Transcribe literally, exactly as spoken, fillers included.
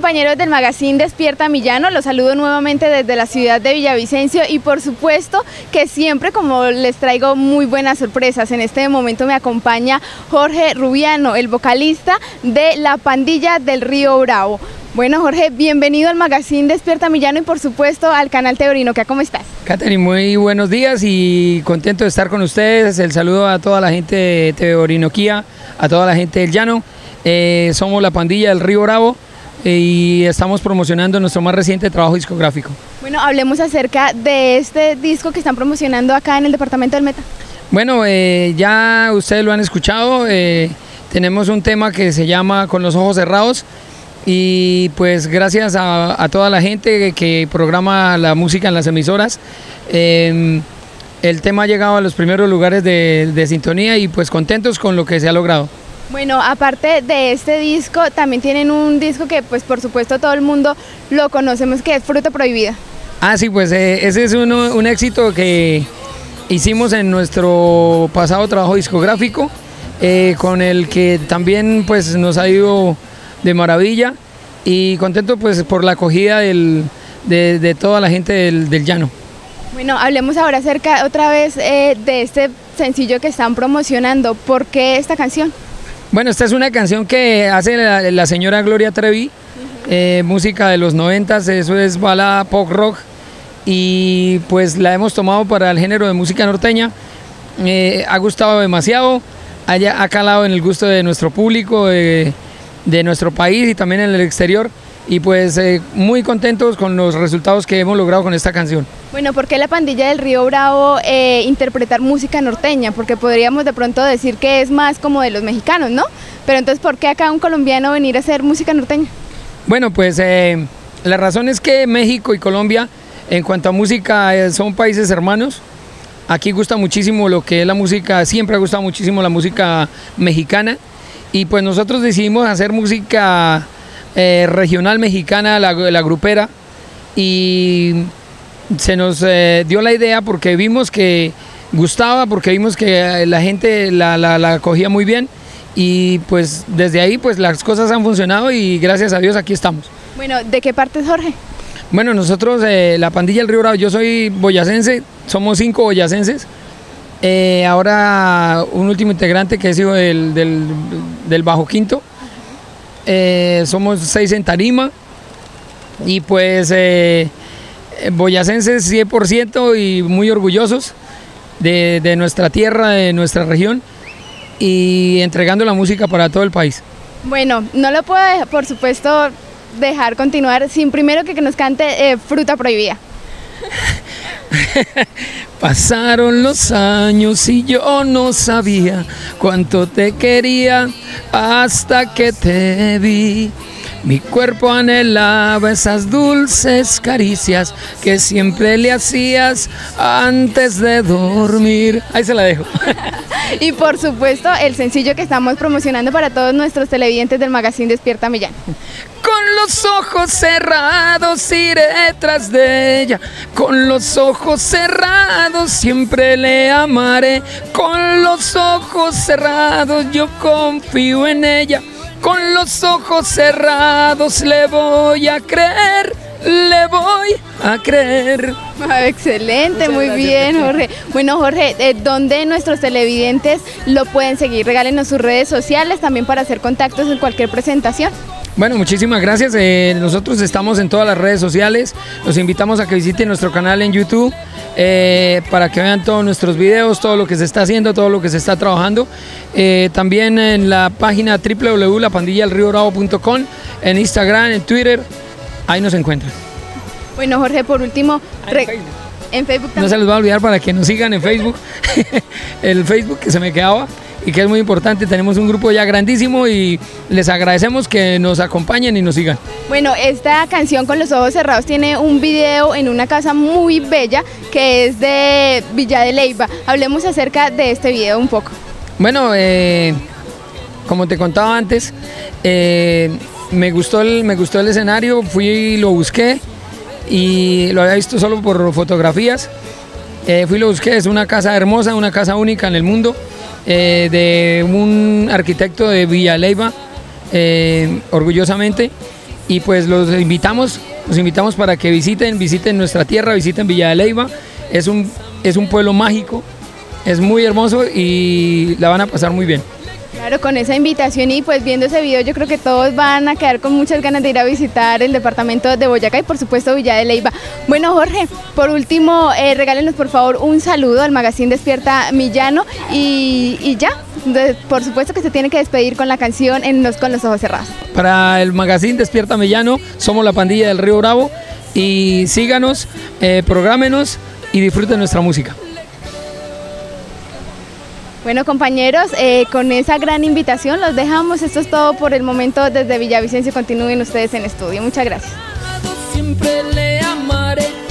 compañeros del magazine Despierta Mi Llano, los saludo nuevamente desde la ciudad de Villavicencio y por supuesto que siempre como les traigo muy buenas sorpresas. En este momento me acompaña Jorge Rubiano, el vocalista de La Pandilla del Río Bravo. Bueno, Jorge, bienvenido al magazine Despierta Mi Llano y por supuesto al canal T V Orinoquia. ¿Cómo estás? Katherine, muy buenos días y contento de estar con ustedes. El saludo a toda la gente de T V Orinoquia, a toda la gente del Llano. Eh, somos La Pandilla del Río Bravo eh, y estamos promocionando nuestro más reciente trabajo discográfico. Bueno, hablemos acerca de este disco que están promocionando acá en el departamento del Meta. Bueno, eh, ya ustedes lo han escuchado. Eh, tenemos un tema que se llama Con los ojos cerrados. Y pues gracias a, a toda la gente que programa la música en las emisoras, eh, el tema ha llegado a los primeros lugares de, de sintonía y pues contentos con lo que se ha logrado. Bueno, aparte de este disco, también tienen un disco que pues por supuesto todo el mundo lo conocemos, que es Fruta Prohibida. Ah, sí, pues eh, ese es uno, un éxito que hicimos en nuestro pasado trabajo discográfico, eh, con el que también pues nos ha ido de maravilla y contento pues por la acogida del, de, de toda la gente del, del Llano. Bueno, hablemos ahora acerca otra vez eh, de este sencillo que están promocionando. ¿Por qué esta canción? Bueno, esta es una canción que hace la, la señora Gloria Trevi, uh-huh. eh, música de los noventas, eso es balada pop rock y pues la hemos tomado para el género de música norteña. Eh, ha gustado demasiado, haya, ha calado en el gusto de nuestro público, de, de nuestro país y también en el exterior y pues eh, muy contentos con los resultados que hemos logrado con esta canción. Bueno, ¿por qué La Pandilla del Río Bravo eh, interpretar música norteña? Porque podríamos de pronto decir que es más como de los mexicanos, ¿no? Pero entonces, ¿por qué acá un colombiano venir a hacer música norteña? Bueno, pues eh, la razón es que México y Colombia, en cuanto a música, eh, son países hermanos. Aquí gusta muchísimo lo que es la música, siempre ha gustado muchísimo la música mexicana y pues nosotros decidimos hacer música eh, regional mexicana, la, la grupera, y se nos eh, dio la idea porque vimos que gustaba, porque vimos que la gente la, la, la acogía muy bien y pues desde ahí pues las cosas han funcionado y gracias a Dios aquí estamos. Bueno, ¿de qué parte es Jorge? Bueno, nosotros, eh, La Pandilla del Río Bravo, yo soy boyacense, somos cinco boyacenses. Eh, ahora un último integrante que es hijo del, del, del Bajo Quinto. Eh, somos seis en Tarima y pues eh, boyacenses cien por ciento y muy orgullosos de, de nuestra tierra, de nuestra región y entregando la música para todo el país. Bueno, no lo puedo dejar, por supuesto dejar continuar sin primero que, que nos cante eh, Fruta Prohibida. Pasaron los años y yo no sabía cuánto te quería hasta que te vi. Mi cuerpo anhelaba esas dulces caricias que siempre le hacías antes de dormir. Ahí se la dejo. Y por supuesto el sencillo que estamos promocionando para todos nuestros televidentes del magazine Despierta Mi Llano. Con los ojos cerrados iré tras de ella, con los ojos cerrados siempre le amaré, con los ojos cerrados yo confío en ella, con los ojos cerrados le voy a creer, le voy a creer. Ah, excelente, muchas muy gracias. Bien, Jorge. Bueno, Jorge, eh, ¿dónde nuestros televidentes lo pueden seguir? Regálenos sus redes sociales también para hacer contactos en cualquier presentación. Bueno, muchísimas gracias. Eh, nosotros estamos en todas las redes sociales. Los invitamos a que visiten nuestro canal en YouTube eh, para que vean todos nuestros videos, todo lo que se está haciendo, todo lo que se está trabajando. Eh, también en la página w w w punto la pandilla del río bravo punto com, en Instagram, en Twitter, ahí nos encuentran. Bueno, Jorge, por último, en Facebook. En Facebook también. No se les va a olvidar para que nos sigan en Facebook, el Facebook que se me quedaba y que es muy importante. Tenemos un grupo ya grandísimo y les agradecemos que nos acompañen y nos sigan. Bueno, esta canción Con los ojos cerrados tiene un video en una casa muy bella que es de Villa de Leyva. Hablemos acerca de este video un poco. Bueno, eh, como te contaba antes, eh, me gustó el, me gustó el escenario, fui y lo busqué y lo había visto solo por fotografías. Eh, fui y lo busqué, es una casa hermosa, una casa única en el mundo. Eh, de un arquitecto de Villa Leyva, eh, orgullosamente, y pues los invitamos, los invitamos para que visiten, visiten nuestra tierra, visiten Villa de Leyva. Es un, es un pueblo mágico, es muy hermoso y la van a pasar muy bien. Claro, con esa invitación y pues viendo ese video yo creo que todos van a quedar con muchas ganas de ir a visitar el departamento de Boyacá y por supuesto Villa de Leyva. Bueno, Jorge, por último, eh, regálenos por favor un saludo al Magazine Despierta Millano y, y ya, de, por supuesto que se tiene que despedir con la canción en los, Con los ojos cerrados. Para el Magazine Despierta Millano, somos la pandilla del Río Bravo y síganos, eh, prográmenos y disfruten nuestra música. Bueno, compañeros, eh, con esa gran invitación los dejamos. Esto es todo por el momento desde Villavicencio. Continúen ustedes en estudio. Muchas gracias. Siempre le amaré.